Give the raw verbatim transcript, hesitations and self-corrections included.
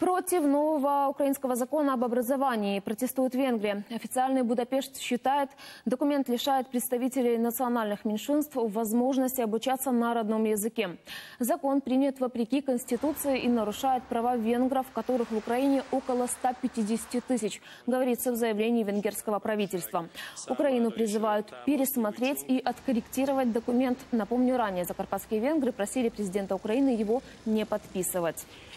Против нового украинского закона об образовании протестует Венгрия. Официальный Будапешт считает, документ лишает представителей национальных меньшинств возможности обучаться на родном языке. Закон принят вопреки Конституции и нарушает права венгров, которых в Украине около ста пятидесяти тысяч, говорится в заявлении венгерского правительства. Украину призывают пересмотреть и откорректировать документ. Напомню, ранее закарпатские венгры просили президента Украины его не подписывать.